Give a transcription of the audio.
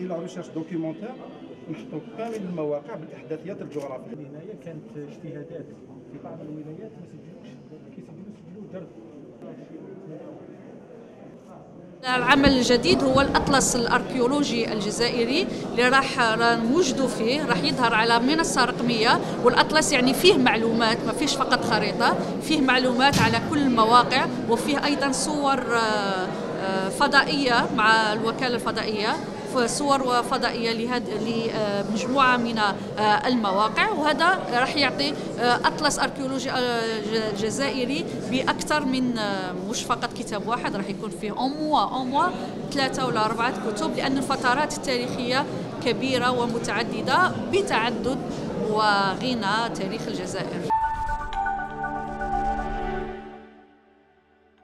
الى ريشيرش دوكيومونتير نحطوا كامل المواقع بالاحداثيات الجغرافيه. هنايا كانت اجتهادات في بعض الولايات ما سجلوا درب. العمل الجديد هو الأطلس الأركيولوجي الجزائري اللي راح نوجدوا فيه، راح يظهر على منصة رقمية. والأطلس يعني فيه معلومات، ما فيش فقط خريطة، فيه معلومات على كل المواقع، وفيه أيضا صور فضائية مع الوكالة الفضائية، صور فضائية لمجموعة من المواقع. وهذا راح يعطي أطلس أركيولوجي جزائري بأكثر من مش فقط كتاب واحد، راح يكون فيه أو 3 ولا 4 كتب، لأن الفترات التاريخية كبيرة ومتعددة بتعدد وغنى تاريخ الجزائر.